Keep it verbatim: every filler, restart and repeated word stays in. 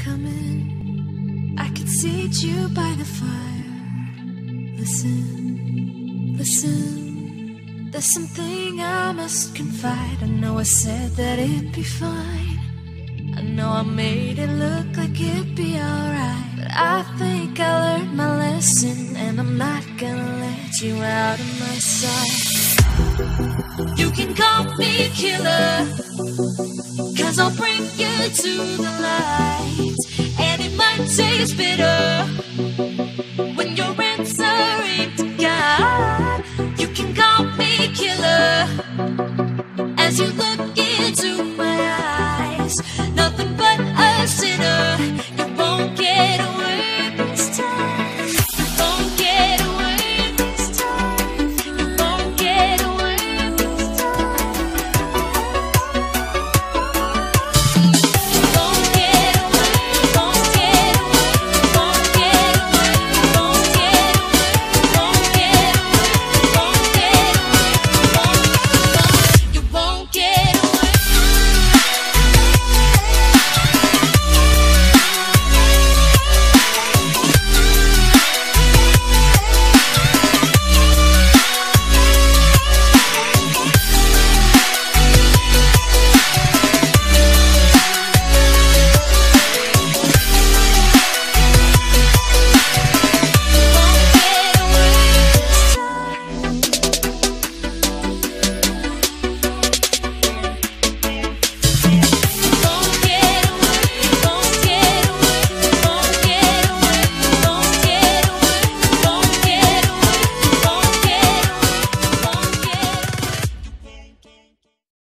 coming. I could seat you by the fire. Listen, listen. There's something I must confide. I know I said that it'd be fine. I know I made it look like it'd be alright, but I think I learned my lesson, and I'm not gonna let you out of my sight. You can call me killer, 'cause I'll bring you to the light. And it might taste bitter when your answering to God. You can call me killer as you look into my eyes.